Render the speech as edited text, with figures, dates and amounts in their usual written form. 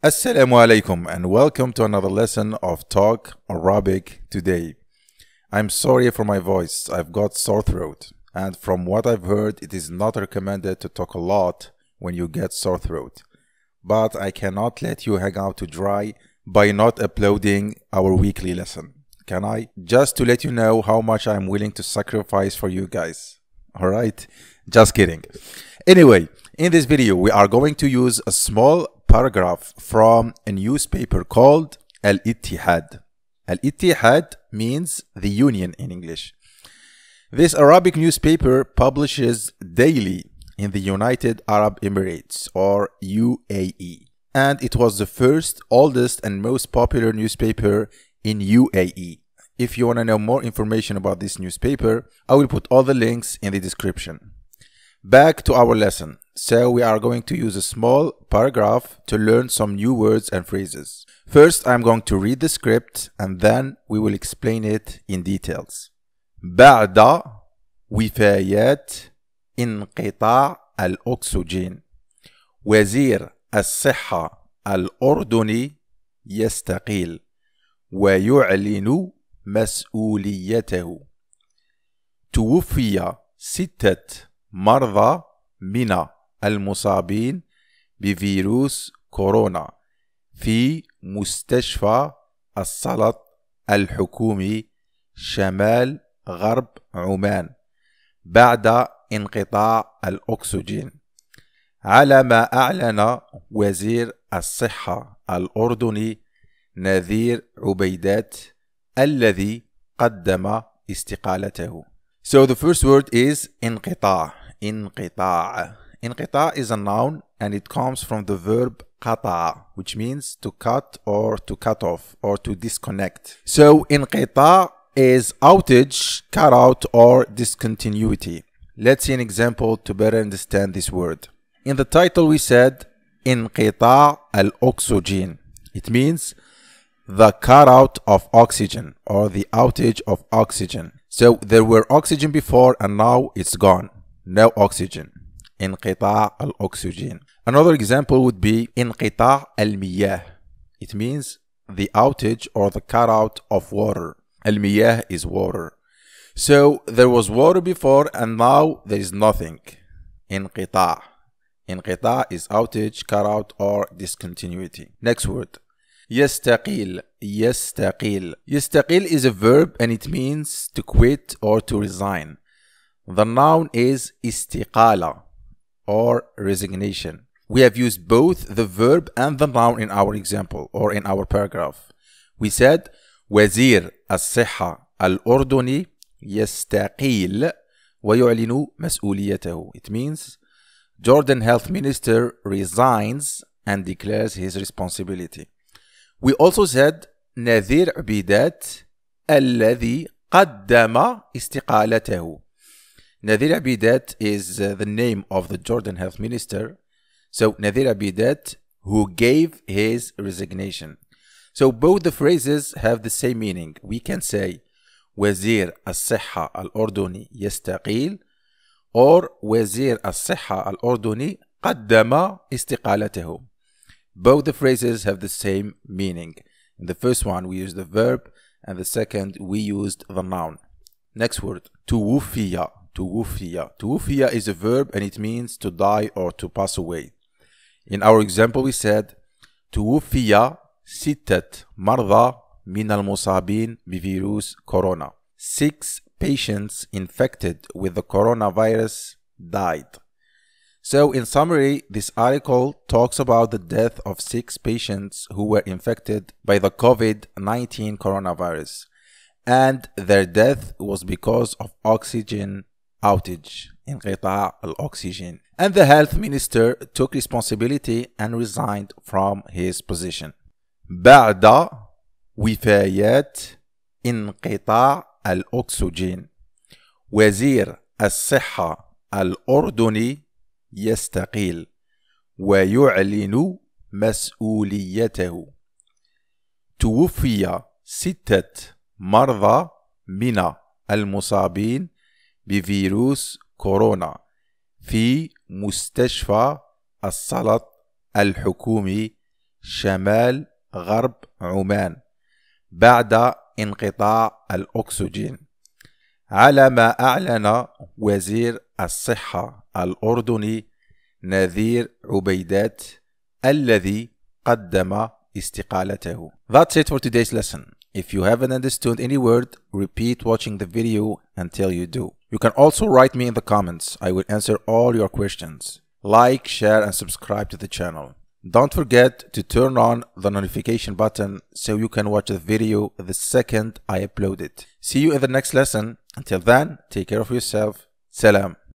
Assalamu alaikum and welcome to another lesson of Talk Arabic today. I'm sorry for my voice, I've got sore throat, and from what I've heard it is not recommended to talk a lot when you get sore throat. But I cannot let you hang out to dry by not uploading our weekly lesson. Can I? Just to let you know how much I'm willing to sacrifice for you guys. Alright? Just kidding. Anyway, in this video we are going to use a small paragraph from a newspaper called Etihad. Etihad means the union in English. This Arabic newspaper publishes daily in the United Arab Emirates or UAE, and it was the first, oldest and most popular newspaper in UAE. If you want to know more information about this newspaper, I will put all the links in the description. Back to our lesson. So we are going to use a small paragraph to learn some new words and phrases. First, I'm going to read the script and then we will explain it in details. بعد وفايات انقطاع الأكسجين وزير الصحة الأردني يستقيل ويعلن مسؤوليته. توفي 6 مرضى من المصابين بفيروس كورونا في مستشفى السلط الحكومي شمال غرب عمان بعد انقطاع الأكسجين، على ما أعلن وزير الصحة الأردني نذير عبيدات الذي قدم استقالته. So the first word is انقطاع. انقطاع. انقطاع is a noun and it comes from the verb قطع, which means to cut or to cut off or to disconnect. So انقطاع is outage, cut out or discontinuity. Let's see an example to better understand this word. In the title we said انقطاع الأكسجين. It means the cut out of oxygen or the outage of oxygen. So there were oxygen before and now it's gone. No oxygen. انقطاع الأكسجين. Another example would be انقطاع المياه. It means the outage or the cut out of water. المياه is water. So there was water before and now there is nothing. انقطاع. انقطاع is outage, cut out or discontinuity. Next word. يستقيل. يستقيل. يستقيل is a verb and it means to quit or to resign. The noun is استقالة or resignation. We have used both the verb and the noun in our example or in our paragraph. We said وزير الصحة الأردني يستقيل ويعلن مسؤوليته. It means Jordan Health Minister resigns and declares his responsibility. We also said نذير عبيدات الذي قدم استقالته. نذير عبيدات is the name of the Jordan Health Minister. So نذير عبيدات who gave his resignation. So both the phrases have the same meaning. We can say وزير الصحة الأردني يستقيل or وزير الصحة الأردني قدم استقالته. Both the phrases have the same meaning. In the first one we used the verb and the second we used the noun. Next word. توفي. توفي. توفي is a verb and it means to die or to pass away. In our example we said توفي 6 مرضى من المصابين بفيروس كورونا. 6 patients infected with the coronavirus died. So in summary, this article talks about the death of 6 patients who were infected by the COVID-19 coronavirus, and their death was because of oxygen outage, انقطاع الأكسجين. And the health minister took responsibility and resigned from his position. بعد وفايات انقطاع الأكسجين وزير الصحة الأردني يستقيل ويعلن مسؤوليته. توفي 6 مرضى من المصابين بفيروس كورونا في مستشفى السلط الحكومي شمال غرب عمان بعد انقطاع الأكسجين، على ما أعلن وزير الصحة الأردني نذير عبيدات الذي قدم استقالته. That's it for today's lesson. If you haven't understood any word, repeat watching the video until you do. You can also write me in the comments. I will answer all your questions. Like, share, and subscribe to the channel. Don't forget to turn on the notification button so you can watch the video the second I upload it. See you in the next lesson. Until then, take care of yourself. Salam.